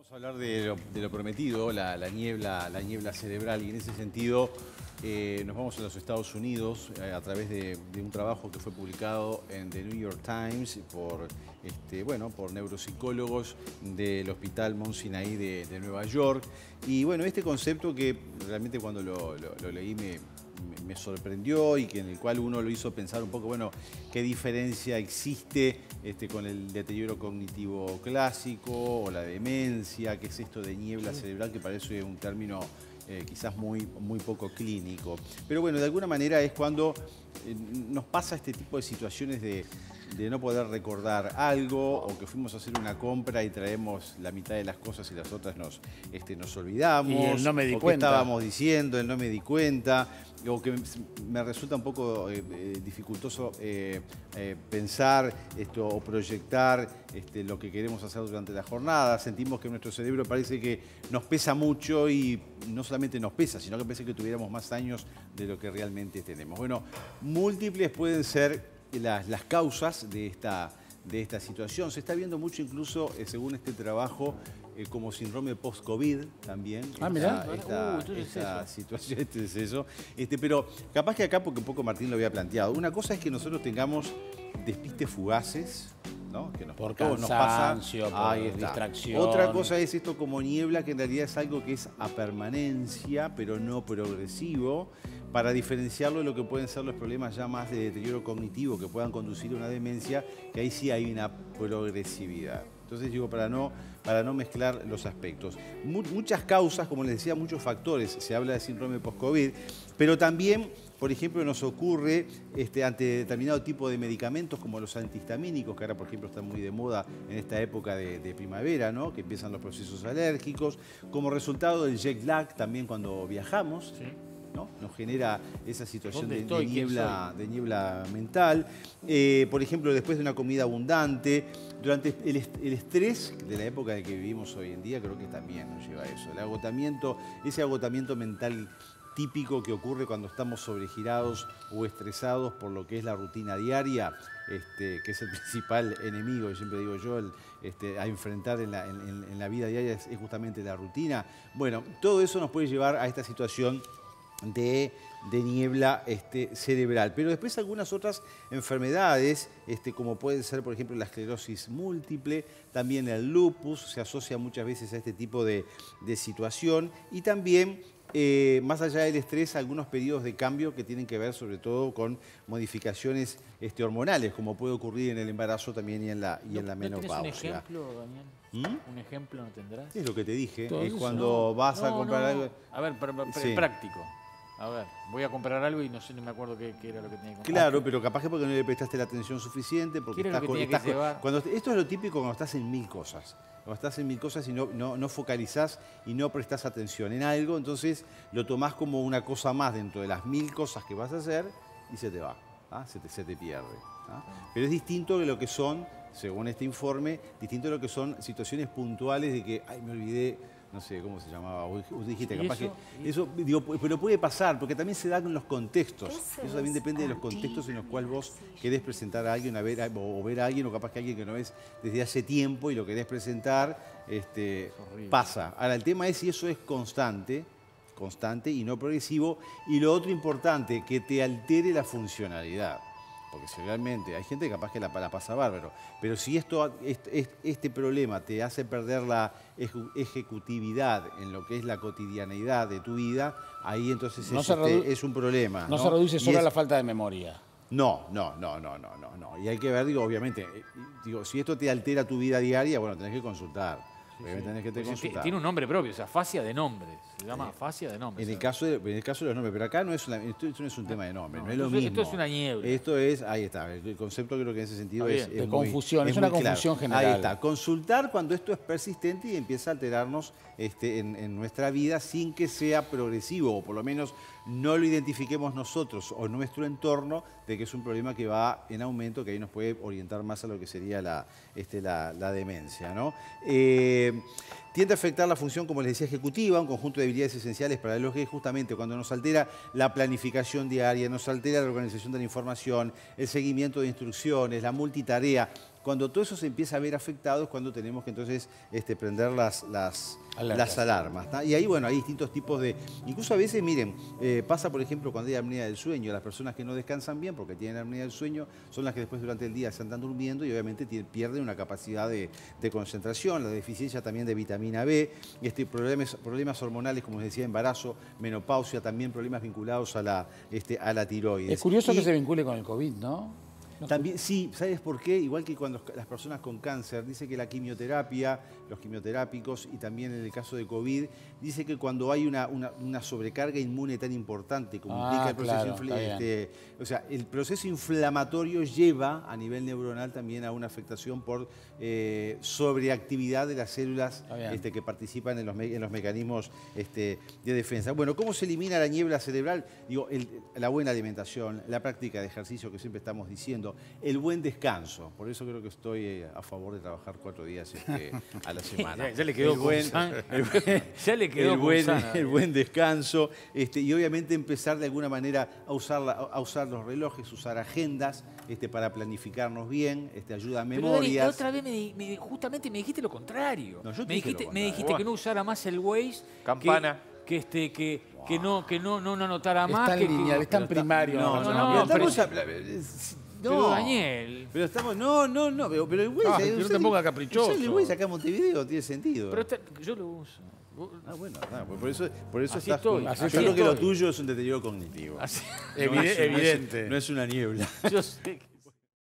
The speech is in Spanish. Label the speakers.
Speaker 1: Vamos a hablar de lo prometido, la niebla cerebral, y en ese sentido nos vamos a los Estados Unidos a través de un trabajo que fue publicado en The New York Times por neuropsicólogos del Hospital Mount Sinai de Nueva York. Y bueno, este concepto que realmente cuando lo leí me sorprendió y que en el cual uno lo hizo pensar un poco, bueno, qué diferencia existe con el deterioro cognitivo clásico o la demencia, qué es esto de niebla cerebral, que parece un término quizás muy poco clínico. Pero bueno, de alguna manera es cuando nos pasa este tipo de situaciones de no poder recordar algo, o que fuimos a hacer una compra y traemos la mitad de las cosas y las otras nos olvidamos.
Speaker 2: Y el no me di
Speaker 1: o
Speaker 2: cuenta.
Speaker 1: que estábamos diciendo, el no me di cuenta, o que me resulta un poco dificultoso pensar o proyectar lo que queremos hacer durante la jornada. Sentimos que nuestro cerebro parece que nos pesa mucho, y no solamente nos pesa, sino que parece que tuviéramos más años de lo que realmente tenemos. Bueno, múltiples pueden ser las causas de esta situación. Se está viendo mucho incluso, según este trabajo, como síndrome post-COVID también.
Speaker 2: Mirá.
Speaker 1: Esta situación, es eso. Pero capaz que acá, porque un poco Martín lo había planteado, una cosa es que nosotros tengamos despistes fugaces, ¿no? Que
Speaker 2: por
Speaker 1: todos
Speaker 2: cansancio,
Speaker 1: nos pasa.
Speaker 2: por distracción.
Speaker 1: Otra cosa es esto como niebla, que en realidad es algo que es a permanencia, pero no progresivo, para diferenciarlo de lo que pueden ser los problemas ya más de deterioro cognitivo que puedan conducir a una demencia, que ahí sí hay una progresividad. Entonces digo, para no mezclar los aspectos. Muchas causas, como les decía, muchos factores. Se habla de síndrome post-COVID, pero también, por ejemplo, nos ocurre ante determinado tipo de medicamentos como los antihistamínicos, que ahora, por ejemplo, están muy de moda en esta época de primavera, ¿no? Que empiezan los procesos alérgicos. Como resultado del jet lag, también cuando viajamos,
Speaker 2: sí,
Speaker 1: ¿no? Nos genera esa situación de
Speaker 2: niebla
Speaker 1: mental. Por ejemplo, después de una comida abundante, durante el estrés de la época en que vivimos hoy en día, creo que también nos lleva a eso. El agotamiento, ese agotamiento mental típico que ocurre cuando estamos sobregirados o estresados por lo que es la rutina diaria, que es el principal enemigo, siempre digo yo, a enfrentar en la vida diaria es justamente la rutina. Bueno, todo eso nos puede llevar a esta situación de niebla cerebral. Pero después algunas otras enfermedades, como puede ser, por ejemplo, la esclerosis múltiple, también el lupus, se asocia muchas veces a este tipo de situación, y también, más allá del estrés, algunos periodos de cambio que tienen que ver sobre todo con modificaciones hormonales, como puede ocurrir en el embarazo también y en la menopausia.
Speaker 2: ¿No tenés un ejemplo, Daniel? ¿Un ejemplo no tendrás?
Speaker 1: Es lo que te dije,
Speaker 2: Todo
Speaker 1: es
Speaker 2: eso.
Speaker 1: cuando vas a comprar algo.
Speaker 2: A ver,
Speaker 1: Sí.
Speaker 2: práctico. A ver, voy a comprar algo y no me acuerdo qué era lo que tenía que comprar.
Speaker 1: Claro, pero capaz que porque no le prestaste la atención suficiente, porque
Speaker 2: ¿Qué era lo que tenía que llevar?
Speaker 1: esto es lo típico cuando estás en mil cosas. Cuando estás en mil cosas y no focalizás y no prestás atención en algo, entonces lo tomás como una cosa más dentro de las mil cosas que vas a hacer y se te va, se te pierde. Pero es distinto de lo que son, según este informe, distinto de lo que son situaciones puntuales de que, ay, me olvidé, no sé cómo se llamaba, vos dijiste, capaz que eso, digo, pero puede pasar, porque también se da en los contextos. Eso también depende de los contextos en los cuales vos querés presentar a alguien, o ver a alguien, o capaz que alguien que no ves desde hace tiempo y lo querés presentar, pasa. Ahora, el tema es si eso es constante y no progresivo, y lo otro importante, que te altere la funcionalidad. Porque si realmente hay gente capaz que la pasa bárbaro, pero si este problema te hace perder la ejecutividad en lo que es la cotidianeidad de tu vida, ahí entonces es un problema.
Speaker 2: No se reduce solo a la falta de memoria.
Speaker 1: No. Y hay que ver, obviamente, si esto te altera tu vida diaria, bueno, tenés que consultar. Tenés que consultar.
Speaker 2: Tiene un nombre propio, o sea, fascia de nombres. Se llama fascia de nombres.
Speaker 1: En el caso de los nombres, pero acá esto no es un tema de nombre, no es lo mismo.
Speaker 2: Esto es una niebla.
Speaker 1: Esto es, ahí está, el concepto creo que en ese sentido es
Speaker 2: de confusión, es una confusión general.
Speaker 1: Ahí está, consultar cuando esto es persistente y empieza a alterarnos en nuestra vida sin que sea progresivo, o por lo menos no lo identifiquemos nosotros o nuestro entorno de que es un problema que va en aumento, que ahí nos puede orientar más a lo que sería la demencia, ¿no? Tiende a afectar la función, como les decía, ejecutiva, un conjunto de habilidades esenciales para lo que es justamente cuando nos altera la planificación diaria, nos altera la organización de la información, el seguimiento de instrucciones, la multitarea. Cuando todo eso se empieza a ver afectado es cuando tenemos que entonces prender las alarmas. ¿tá? Y ahí, bueno, hay distintos tipos de... Incluso a veces, miren, pasa, por ejemplo, cuando hay apnea del sueño, las personas que no descansan bien porque tienen apnea del sueño son las que después durante el día se andan durmiendo y obviamente pierden una capacidad de concentración, la deficiencia también de vitamina B, problemas hormonales, como les decía, embarazo, menopausia, también problemas vinculados a la tiroides.
Speaker 3: Es curioso que se vincule con el COVID, ¿no?
Speaker 1: También, sí, ¿sabes por qué? Igual que cuando las personas con cáncer, dice que la quimioterapia, los quimioterápicos y también en el caso de COVID, dice que cuando hay una sobrecarga inmune tan importante como implica el proceso, o sea, el proceso inflamatorio lleva a nivel neuronal también a una afectación por sobreactividad de las células que participan en los mecanismos de defensa. Bueno, ¿cómo se elimina la niebla cerebral? Digo, la buena alimentación, la práctica de ejercicio que siempre estamos diciendo, el buen descanso. Por eso creo que estoy a favor de trabajar 4 días a la semana.
Speaker 2: Ya le quedó
Speaker 1: el buen descanso y obviamente empezar de alguna manera a usar los relojes, usar agendas para planificarnos bien, ayuda a memorias.
Speaker 2: Pero Dani, la otra vez justamente me dijiste lo contrario.
Speaker 1: No, yo
Speaker 2: me dijiste que no usara más el Waze.
Speaker 4: Campana.
Speaker 2: Que no anotara más.
Speaker 3: Es tan primario.
Speaker 2: Pero Daniel.
Speaker 1: Pero estamos. No, pero el Waze.
Speaker 3: No te pongas caprichoso.
Speaker 1: El Waze acá en Montevideo tiene sentido.
Speaker 2: Pero yo lo uso.
Speaker 1: Bueno, por eso
Speaker 2: así
Speaker 1: estás.
Speaker 2: estoy.
Speaker 1: Yo creo que lo tuyo es un deterioro cognitivo.
Speaker 3: Evidente.
Speaker 1: No es una niebla.
Speaker 2: Yo sé.